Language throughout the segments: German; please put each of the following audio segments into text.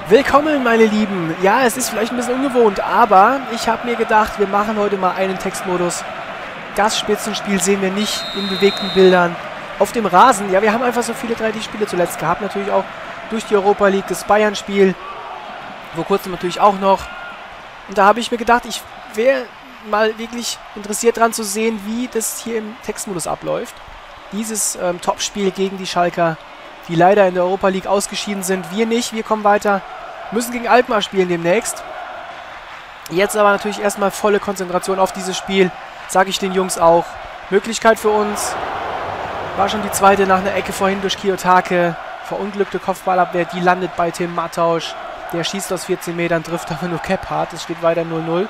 Willkommen, meine Lieben. Ja, es ist vielleicht ein bisschen ungewohnt, aber ich habe mir gedacht, wir machen heute mal einen Textmodus. Das Spitzenspiel sehen wir nicht in bewegten Bildern. Auf dem Rasen, ja, wir haben einfach so viele 3D-Spiele zuletzt gehabt. Natürlich auch durch die Europa League, das Bayern-Spiel. Vor kurzem natürlich auch noch. Und da habe ich mir gedacht, ich wäre mal wirklich interessiert daran zu sehen, wie das hier im Textmodus abläuft. Dieses Topspiel gegen die Schalker, die leider in der Europa League ausgeschieden sind. Wir nicht, wir kommen weiter. Müssen gegen Alkmaar spielen demnächst. Jetzt aber natürlich erstmal volle Konzentration auf dieses Spiel. Sage ich den Jungs auch. Möglichkeit für uns. War schon die zweite nach einer Ecke vorhin durch Kiyotake. Verunglückte Kopfballabwehr, die landet bei Tim Mattausch. Der schießt aus 14 Metern, trifft aber nur Kephart. Es steht weiter 0-0.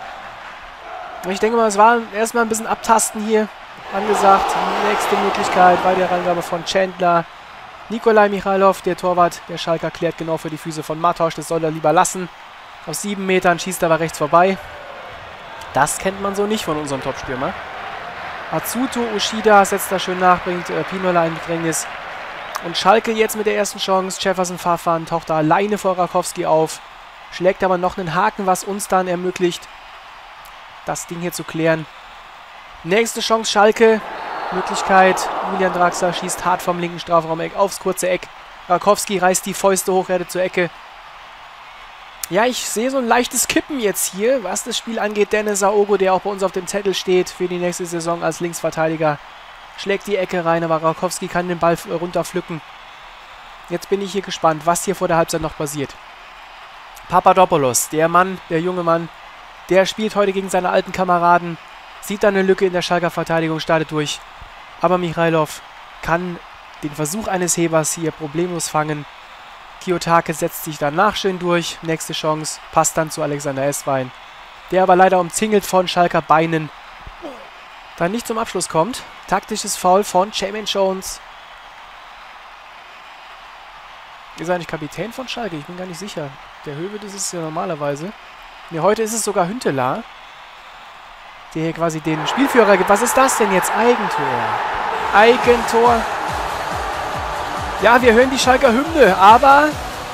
Ich denke mal, es war erstmal ein bisschen Abtasten hier angesagt. Nächste Möglichkeit, weitere Rangabe von Chandler. Nikolai Michailov, der Torwart der Schalker, klärt genau für die Füße von Mattausch. Das soll er lieber lassen. Aus 7 Metern schießt er aber rechts vorbei. Das kennt man so nicht von unserem Topstürmer. Atsuto Ushida setzt da schön nach, bringt Pinola in Bedrängnis. Und Schalke jetzt mit der ersten Chance. Jefferson Farfan taucht da alleine vor Rakowski auf. Schlägt aber noch einen Haken, was uns dann ermöglicht, das Ding hier zu klären. Nächste Chance Schalke. Möglichkeit. Julian Draxler schießt hart vom linken Strafraum-Eck aufs kurze Eck. Rakowski reißt die Fäuste hoch, rettet zur Ecke. Ja, ich sehe so ein leichtes Kippen jetzt hier, was das Spiel angeht. Dennis Aogo, der auch bei uns auf dem Zettel steht für die nächste Saison als Linksverteidiger, schlägt die Ecke rein, aber Rakowski kann den Ball runterpflücken. Jetzt bin ich hier gespannt, was hier vor der Halbzeit noch passiert. Papadopoulos, der Mann, der junge Mann, der spielt heute gegen seine alten Kameraden, sieht da eine Lücke in der Schalker Verteidigung, startet durch. Aber Michailov kann den Versuch eines Hebers hier problemlos fangen. Kiyotake setzt sich danach schön durch. Nächste Chance, passt dann zu Alexander Esswein, der aber leider umzingelt von Schalker Beinen dann nicht zum Abschluss kommt. Taktisches Foul von Jamin Jones. Ist er eigentlich Kapitän von Schalke? Ich bin gar nicht sicher. Der Höwe, das ist ja normalerweise. Ne, heute ist es sogar Hünteler, der hier quasi den Spielführer gibt. Was ist das denn jetzt? Eigentor. Eigentor. Ja, wir hören die Schalker Hymne, aber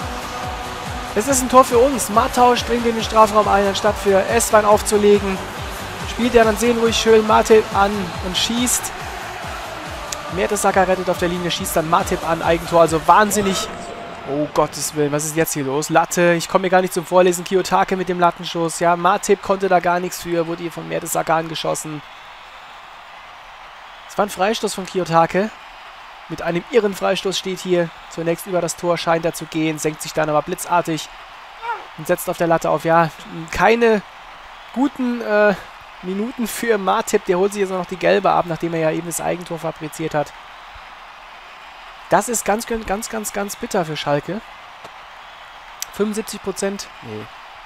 es ist ein Tor für uns. Mattausch dringt in den Strafraum ein, anstatt für Esswein aufzulegen. Spielt er dann seelenruhig schön Matip an und schießt. Mertesacker rettet auf der Linie, schießt dann Matip an. Eigentor, also wahnsinnig. Oh Gottes Willen, was ist jetzt hier los? Latte, ich komme mir gar nicht zum Vorlesen. Kiyotake mit dem Lattenschuss. Ja, Matip konnte da gar nichts für, wurde hier von Mertesacker angeschossen. Es war ein Freistoß von Kiyotake. Mit einem irren Freistoß steht hier zunächst über das Tor, scheint er zu gehen, senkt sich dann aber blitzartig und setzt auf der Latte auf. Ja, keine guten Minuten für Matip. Der holt sich jetzt noch die gelbe ab, nachdem er ja eben das Eigentor fabriziert hat. Das ist ganz bitter für Schalke. 75%, nee,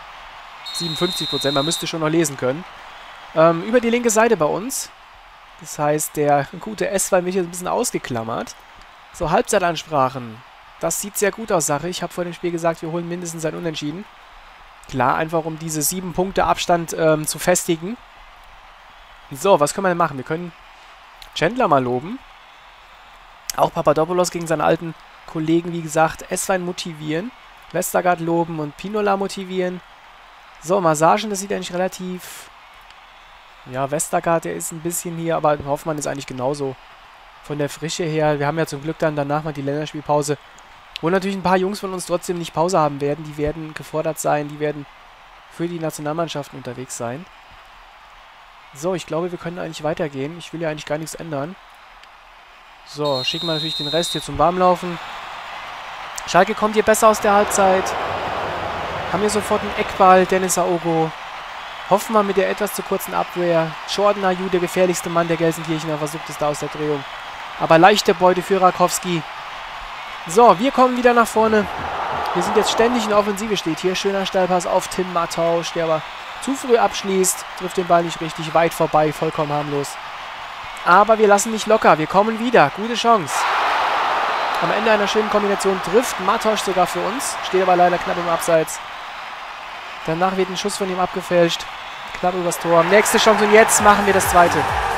57%, man müsste schon noch lesen können. Über die linke Seite bei uns. Das heißt, der gute Esswein wird hier ein bisschen ausgeklammert. So, Halbzeitansprachen. Das sieht sehr gut aus, Sache. Ich habe vor dem Spiel gesagt, wir holen mindestens ein Unentschieden. Klar, einfach um diese 7 Punkte Abstand zu festigen. So, was können wir denn machen? Wir können Chandler mal loben. Auch Papadopoulos gegen seine alten Kollegen, wie gesagt, Esswein motivieren. Westergaard loben und Pinola motivieren. So, Massagen, das sieht eigentlich relativ... Ja, Westergaard, der ist ein bisschen hier, aber Hoffmann ist eigentlich genauso von der Frische her. Wir haben ja zum Glück dann danach mal die Länderspielpause, wo natürlich ein paar Jungs von uns trotzdem nicht Pause haben werden. Die werden gefordert sein, die werden für die Nationalmannschaften unterwegs sein. So, ich glaube, wir können eigentlich weitergehen. Ich will ja eigentlich gar nichts ändern. So, schicken wir natürlich den Rest hier zum Warmlaufen. Schalke kommt hier besser aus der Halbzeit. Haben hier sofort einen Eckball, Dennis Aogo. Hoffen wir mit der etwas zu kurzen Abwehr. Jordan Ayew, der gefährlichste Mann der Gelsenkirchener, versucht es da aus der Drehung. Aber leichte Beute für Rakowski. So, wir kommen wieder nach vorne. Wir sind jetzt ständig in der Offensive, steht hier. Schöner Steilpass auf Tim Mattausch, der aber zu früh abschließt. Trifft den Ball nicht richtig, weit vorbei, vollkommen harmlos. Aber wir lassen nicht locker, wir kommen wieder. Gute Chance. Am Ende einer schönen Kombination trifft Mattausch sogar für uns. Steht aber leider knapp im Abseits. Danach wird ein Schuss von ihm abgefälscht. Knapp übers Tor. Nächste Chance und jetzt machen wir das zweite.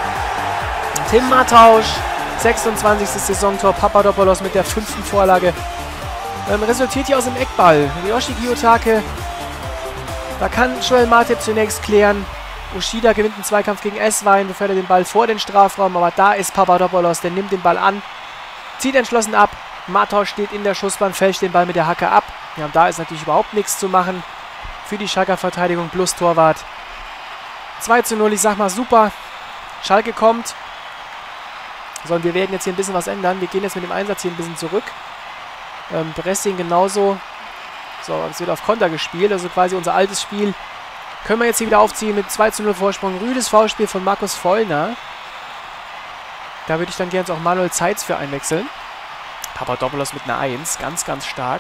Tim Mattausch, 26. Saisontor. Papadopoulos mit der 5. Vorlage. resultiert hier aus dem Eckball. Ryoshi Kiyotake, da kann Joel Matip zunächst klären. Ushida gewinnt einen Zweikampf gegen Esswein, befördert er den Ball vor den Strafraum, aber da ist Papadopoulos, der nimmt den Ball an, zieht entschlossen ab. Matos steht in der Schussbahn, fälscht den Ball mit der Hacke ab. Ja, da ist natürlich überhaupt nichts zu machen für die Schalker Verteidigung plus Torwart. 2:0, ich sag mal super. Schalke kommt. So, und wir werden jetzt hier ein bisschen was ändern. Wir gehen jetzt mit dem Einsatz hier ein bisschen zurück. Pressing genauso. So, es wird auf Konter gespielt, also quasi unser altes Spiel. Können wir jetzt hier wieder aufziehen mit 2:0 Vorsprung. Rüdes Foulspiel von Markus Vollner. Da würde ich dann gerne auch Manuel Zeitz für einwechseln. Papadopoulos mit einer 1. Ganz, ganz stark.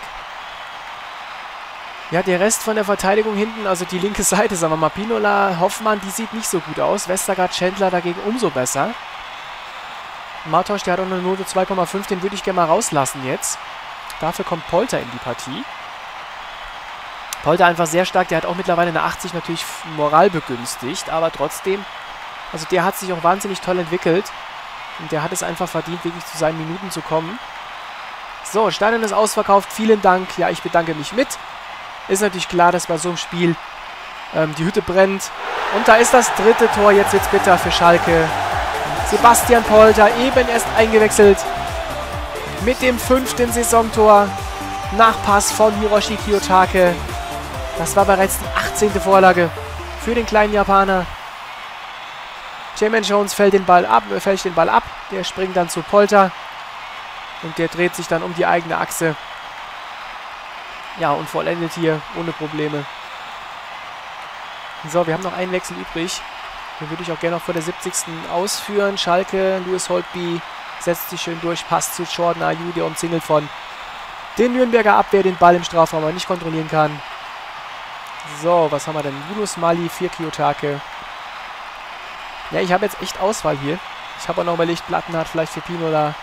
Ja, der Rest von der Verteidigung hinten, also die linke Seite, sagen wir mal, Pinola, Hoffmann, die sieht nicht so gut aus. Westergaard, Chandler dagegen umso besser. Matos, der hat auch eine Note 2,5, den würde ich gerne mal rauslassen jetzt. Dafür kommt Polter in die Partie. Polter einfach sehr stark, der hat auch mittlerweile eine 80 natürlich Moral begünstigt, aber trotzdem, also der hat sich auch wahnsinnig toll entwickelt. Und der hat es einfach verdient, wirklich zu seinen Minuten zu kommen. So, Stadion ist ausverkauft, vielen Dank. Ja, ich bedanke mich mit. Ist natürlich klar, dass bei so einem Spiel die Hütte brennt. Und da ist das dritte Tor. Jetzt wird es bitter für Schalke. Sebastian Polter, eben erst eingewechselt. Mit dem 5. Saisontor. Nachpass von Hiroshi Kiyotake. Das war bereits die 18. Vorlage für den kleinen Japaner. Jamin Jones fälscht den Ball ab. Der springt dann zu Polter. Und der dreht sich dann um die eigene Achse. Ja, und vollendet hier ohne Probleme. So, wir haben noch einen Wechsel übrig. Den würde ich auch gerne noch vor der 70. ausführen. Schalke, Louis Holtby setzt sich schön durch, passt zu Jordan Ayew, der umzingelt von den Nürnberger Abwehr, den Ball im Strafraum aber nicht kontrollieren kann. So, was haben wir denn? Yunus Mali, 4 Kiyotake. Ja, ich habe jetzt echt Auswahl hier. Ich habe auch noch überlegt, Plattenhardt vielleicht für Pinola.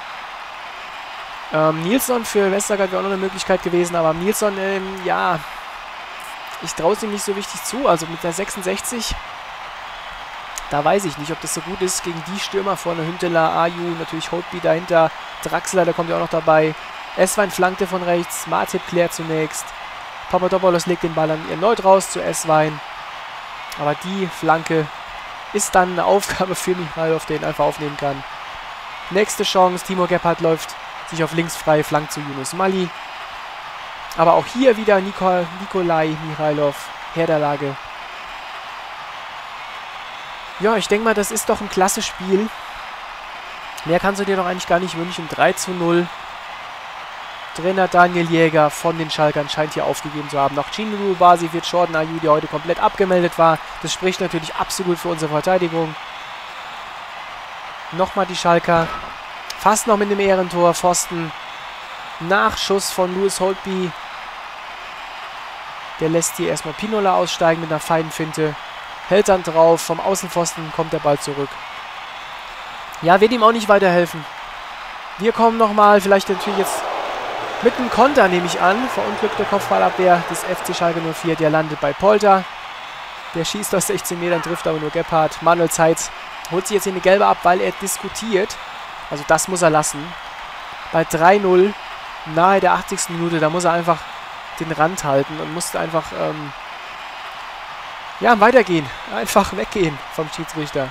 Nilsson für Westergaard wäre auch noch eine Möglichkeit gewesen, aber Nilsson, ja, ich traue es ihm nicht so richtig zu. Also mit der 66, da weiß ich nicht, ob das so gut ist gegen die Stürmer vorne. Hünteler, Ayew, natürlich Holtby dahinter, Draxler, der kommt ja auch noch dabei. Esswein flankte von rechts, Matip klärt zunächst. Papadopoulos legt den Ball dann erneut raus zu Esswein. Aber die Flanke ist dann eine Aufgabe für Michailov, der ihn einfach aufnehmen kann. Nächste Chance, Timo Gebhardt läuft sich auf links frei, flankt zu Yunus Mali. Aber auch hier wieder Nikolai Michailov, Herr der Lage. Ja, ich denke mal, das ist doch ein klasse Spiel. Mehr kannst du dir doch eigentlich gar nicht wünschen. 3:0. Trainer Daniel Jäger von den Schalkern scheint hier aufgegeben zu haben. Noch Chinuru Basi wird Jordan Ayew, der heute komplett abgemeldet war. Das spricht natürlich absolut für unsere Verteidigung. Nochmal die Schalker. Fast noch mit dem Ehrentor. Pfosten. Nachschuss von Louis Holtby. Der lässt hier erstmal Pinola aussteigen mit einer feinen Finte. Hält dann drauf. Vom Außenpfosten kommt der Ball zurück. Ja, wird ihm auch nicht weiterhelfen. Wir kommen nochmal, vielleicht natürlich jetzt mit einem Konter, nehme ich an. Verunglückte Kopfballabwehr des FC Schalke 04. Der landet bei Polter. Der schießt aus 16 Metern, trifft aber nur Gebhardt. Manuel Zeitz holt sich jetzt hier eine gelbe ab, weil er diskutiert. Also das muss er lassen. Bei 3:0, nahe der 80. Minute, da muss er einfach den Rand halten und musste einfach, ja, weitergehen. Einfach weggehen vom Schiedsrichter.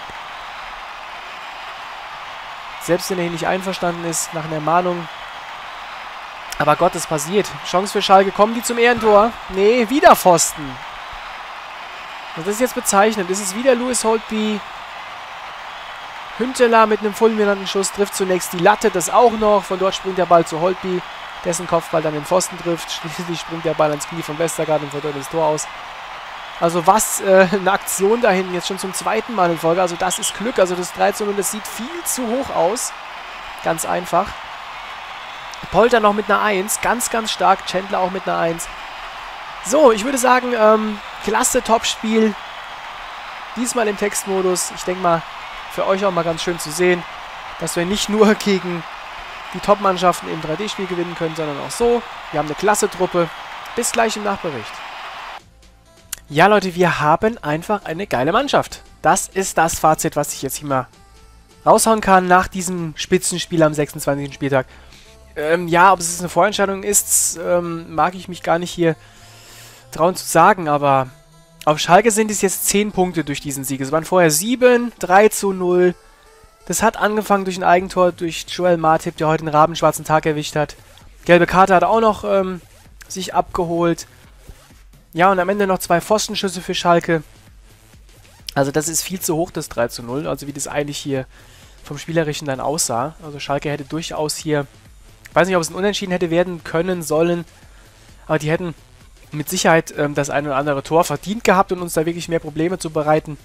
Selbst wenn er hier nicht einverstanden ist, nach einer Ermahnung. Aber Gott, es passiert. Chance für Schalke. Kommen die zum Ehrentor? Nee, wieder Pfosten. Das ist jetzt bezeichnend. Das ist wieder Louis Holtby. Hünteler mit einem fulminanten Schuss trifft zunächst die Latte, das auch noch. Von dort springt der Ball zu Holtby, dessen Kopfball dann den Pfosten trifft. Schließlich springt der Ball ans Knie von Westergaard und von dort ins Tor aus. Also was eine Aktion da hinten, jetzt schon zum zweiten Mal in Folge. Also das ist Glück, also das 3:0, das sieht viel zu hoch aus. Ganz einfach. Polter noch mit einer 1, ganz, ganz stark. Chandler auch mit einer 1. So, ich würde sagen, klasse Topspiel. Diesmal im Textmodus. Ich denke mal, für euch auch mal ganz schön zu sehen, dass wir nicht nur gegen die Top-Mannschaften im 3D-Spiel gewinnen können, sondern auch so. Wir haben eine klasse Truppe. Bis gleich im Nachbericht. Ja, Leute, wir haben einfach eine geile Mannschaft. Das ist das Fazit, was ich jetzt hier mal raushauen kann nach diesem Spitzenspiel am 26. Spieltag. Ja, ob es eine Vorentscheidung ist, mag ich mich gar nicht hier trauen zu sagen, aber auf Schalke sind es jetzt 10 Punkte durch diesen Sieg. Es waren vorher 7, 3:0. Das hat angefangen durch ein Eigentor, durch Joel Matip, der heute einen rabenschwarzen Tag erwischt hat. Gelbe Karte hat er auch noch sich abgeholt. Ja, und am Ende noch 2 Pfostenschüsse für Schalke. Also das ist viel zu hoch, das 3:0. Also wie das eigentlich hier vom Spielerischen dann aussah. Also Schalke hätte durchaus hier... Ich weiß nicht, ob es ein Unentschieden hätte werden können, sollen. Aber die hätten mit Sicherheit das ein oder andere Tor verdient gehabt und uns da wirklich mehr Probleme zu bereiten.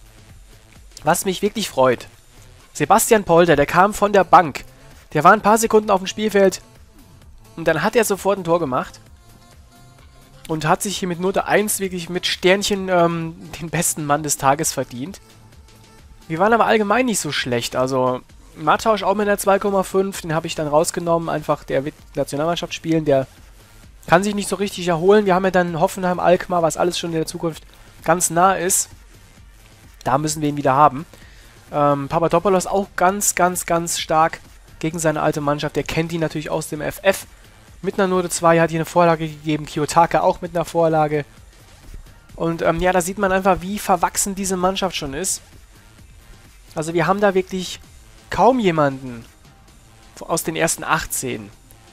Was mich wirklich freut. Sebastian Polter, der kam von der Bank. Der war ein paar Sekunden auf dem Spielfeld. Und dann hat er sofort ein Tor gemacht. Und hat sich hier mit Note 1 wirklich mit Sternchen den besten Mann des Tages verdient. Wir waren aber allgemein nicht so schlecht. Also Matthäus auch mit einer 2,5. Den habe ich dann rausgenommen. Einfach, der wird Nationalmannschaft spielen. Der kann sich nicht so richtig erholen. Wir haben ja dann Hoffenheim, Alkmaar, was alles schon in der Zukunft ganz nah ist. Da müssen wir ihn wieder haben. Papadopoulos auch ganz, ganz, ganz stark gegen seine alte Mannschaft. Der kennt ihn natürlich aus dem FF. Mit einer Note 2 hat hier eine Vorlage gegeben. Kiyotaka auch mit einer Vorlage. Und ja, da sieht man einfach, wie verwachsen diese Mannschaft schon ist. Also wir haben da wirklich kaum jemanden aus den ersten 18,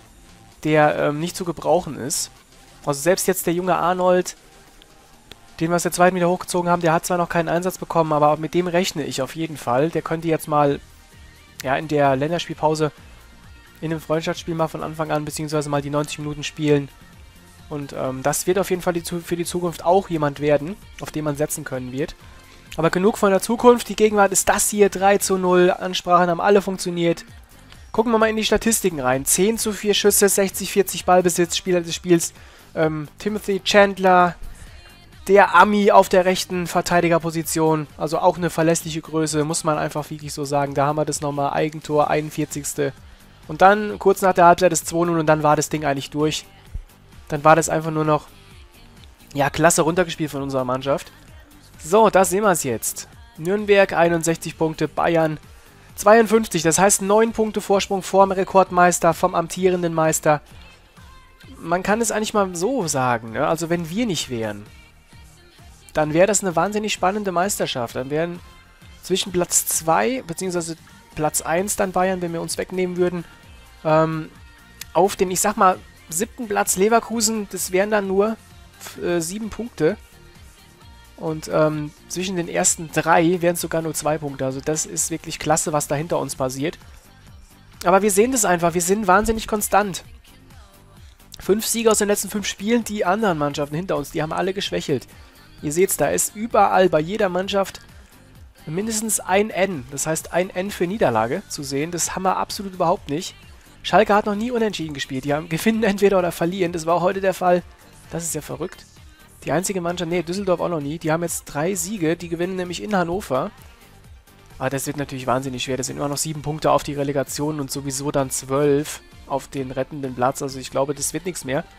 der nicht zu gebrauchen ist. Also selbst jetzt der junge Arnold, den wir aus der zweiten wieder hochgezogen haben, der hat zwar noch keinen Einsatz bekommen, aber mit dem rechne ich auf jeden Fall. Der könnte jetzt mal ja, in der Länderspielpause in einem Freundschaftsspiel mal von Anfang an, beziehungsweise mal die 90 Minuten spielen. Und das wird auf jeden Fall für die Zukunft auch jemand werden, auf den man setzen können wird. Aber genug von der Zukunft. Die Gegenwart ist das hier. 3:0. Ansprachen haben alle funktioniert. Gucken wir mal in die Statistiken rein. 10:4 Schüsse, 60-40 Ballbesitz. Spieler des Spiels Timothy Chandler. Der Ami auf der rechten Verteidigerposition. Also auch eine verlässliche Größe, muss man einfach wirklich so sagen. Da haben wir das nochmal. Eigentor, 41. Und dann kurz nach der Halbzeit das 2:0 und dann war das Ding eigentlich durch. Dann war das einfach nur noch, ja, klasse runtergespielt von unserer Mannschaft. So, da sehen wir es jetzt. Nürnberg 61 Punkte, Bayern 52. Das heißt 9 Punkte Vorsprung vorm Rekordmeister, vom amtierenden Meister. Man kann es eigentlich mal so sagen, ne? Also wenn wir nicht wären, dann wäre das eine wahnsinnig spannende Meisterschaft. Dann wären zwischen Platz 2 bzw. Platz 1 dann Bayern, wenn wir uns wegnehmen würden, auf den, ich sag mal, 7. Platz Leverkusen, das wären dann nur 7 Punkte. Und zwischen den ersten 3 wären es sogar nur 2 Punkte. Also das ist wirklich klasse, was da hinter uns passiert. Aber wir sehen das einfach. Wir sind wahnsinnig konstant. 5 Siege aus den letzten 5 Spielen. Die anderen Mannschaften hinter uns, die haben alle geschwächelt. Ihr seht es, da ist überall bei jeder Mannschaft mindestens ein N. Das heißt ein N für Niederlage zu sehen. Das haben wir absolut überhaupt nicht. Schalke hat noch nie unentschieden gespielt. Die haben gewinnen entweder oder verlieren. Das war auch heute der Fall. Das ist ja verrückt. Die einzige Mannschaft, nee, Düsseldorf auch noch nie. Die haben jetzt 3 Siege, die gewinnen nämlich in Hannover. Aber das wird natürlich wahnsinnig schwer. Das sind immer noch 7 Punkte auf die Relegation und sowieso dann 12 auf den rettenden Platz. Also ich glaube, das wird nichts mehr.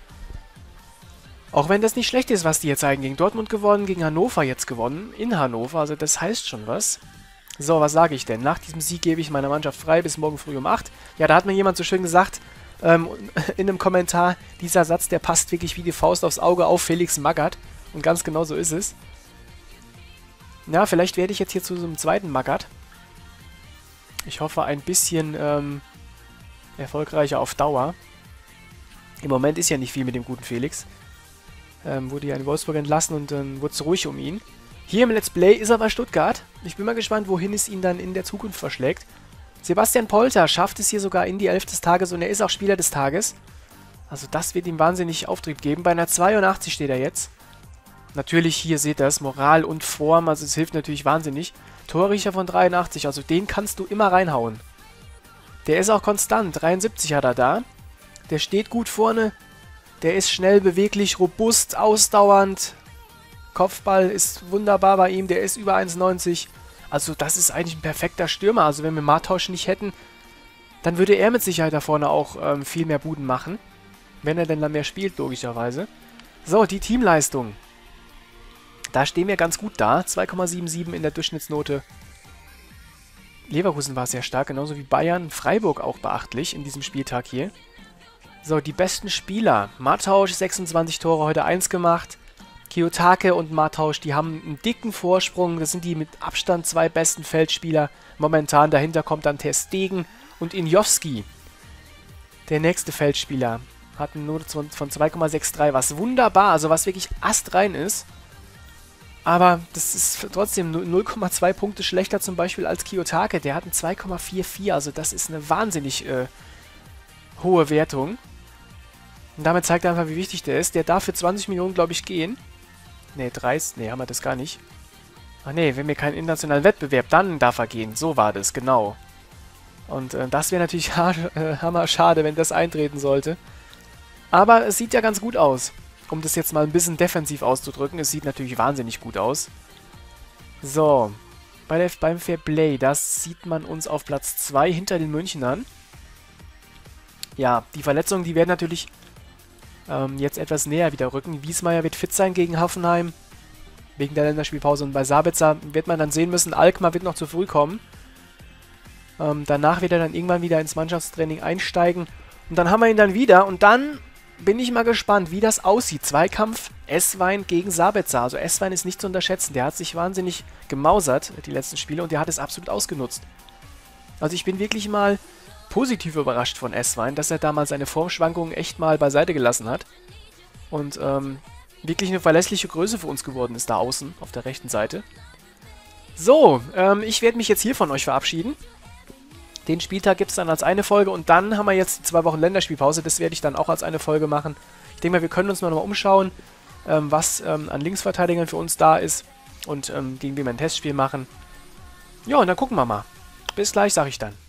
Auch wenn das nicht schlecht ist, was die hier zeigen. Gegen Dortmund gewonnen, gegen Hannover jetzt gewonnen. In Hannover, also das heißt schon was. So, was sage ich denn? Nach diesem Sieg gebe ich meiner Mannschaft frei bis morgen früh um 8. Ja, da hat mir jemand so schön gesagt, in einem Kommentar, dieser Satz, der passt wirklich wie die Faust aufs Auge auf Felix Magath. Und ganz genau so ist es. Ja, vielleicht werde ich jetzt hier zu so einem zweiten Magath. Ich hoffe ein bisschen erfolgreicher auf Dauer. Im Moment ist ja nicht viel mit dem guten Felix. Wurde ja in Wolfsburg entlassen und dann wurde es ruhig um ihn. Hier im Let's Play ist er bei Stuttgart. Ich bin mal gespannt, wohin es ihn dann in der Zukunft verschlägt. Sebastian Polter schafft es hier sogar in die 11 des Tages und er ist auch Spieler des Tages. Also das wird ihm wahnsinnig Auftrieb geben. Bei einer 82 steht er jetzt. Natürlich, hier seht ihr es, Moral und Form, also es hilft natürlich wahnsinnig. Torriecher von 83, also den kannst du immer reinhauen. Der ist auch konstant, 73 hat er da. Der steht gut vorne, der ist schnell, beweglich, robust, ausdauernd. Kopfball ist wunderbar bei ihm, der ist über 1,90. Also das ist eigentlich ein perfekter Stürmer. Also wenn wir Matthäus nicht hätten, dann würde er mit Sicherheit da vorne auch viel mehr Buden machen. Wenn er denn dann mehr spielt, logischerweise. So, die Teamleistung. Da stehen wir ganz gut da. 2,77 in der Durchschnittsnote. Leverkusen war sehr stark, genauso wie Bayern. Freiburg auch beachtlich in diesem Spieltag hier. So, die besten Spieler. Matthäus, 26 Tore, heute 1 gemacht. Kiyotake und Matthäus, die haben einen dicken Vorsprung. Das sind die mit Abstand 2 besten Feldspieler momentan. Dahinter kommt dann Ter Stegen und Injowski. Der nächste Feldspieler hat eine Note von 2,63, was wunderbar, also was wirklich astrein ist. Aber das ist trotzdem 0,2 Punkte schlechter zum Beispiel als Kiyotake. Der hat einen 2,44, also das ist eine wahnsinnig hohe Wertung. Und damit zeigt er einfach, wie wichtig der ist. Der darf für 20 Millionen, glaube ich, gehen. Ne, 30, ne, haben wir das gar nicht. Ach ne, wenn wir keinen internationalen Wettbewerb, dann darf er gehen. So war das, genau. Und das wäre natürlich hammerschade, wenn das eintreten sollte. Aber es sieht ja ganz gut aus. Um das jetzt mal ein bisschen defensiv auszudrücken. Es sieht natürlich wahnsinnig gut aus. So. Beim Fair Play, das sieht man uns auf Platz 2 hinter den Münchnern. Ja, die Verletzungen, die werden natürlich jetzt etwas näher wieder rücken. Wiesmeier wird fit sein gegen Hoffenheim. Wegen der Länderspielpause. Und bei Sabitzer wird man dann sehen müssen, Alkmaar wird noch zu früh kommen. Danach wird er dann irgendwann wieder ins Mannschaftstraining einsteigen. Und dann haben wir ihn dann wieder. Und dann bin ich mal gespannt, wie das aussieht. Zweikampf Esswein gegen Sabitzer. Also Esswein ist nicht zu unterschätzen. Der hat sich wahnsinnig gemausert, die letzten Spiele. Und der hat es absolut ausgenutzt. Also ich bin wirklich mal positiv überrascht von Esswein, dass er damals seine Formschwankungen echt mal beiseite gelassen hat. Und wirklich eine verlässliche Größe für uns geworden ist da außen, auf der rechten Seite. So, ich werde mich jetzt hier von euch verabschieden. Den Spieltag gibt es dann als eine Folge und dann haben wir jetzt die 2 Wochen Länderspielpause. Das werde ich dann auch als eine Folge machen. Ich denke mal, wir können uns noch mal umschauen, was an Linksverteidigern für uns da ist und gegen wen wir ein Testspiel machen. Ja, und dann gucken wir mal. Bis gleich, sage ich dann.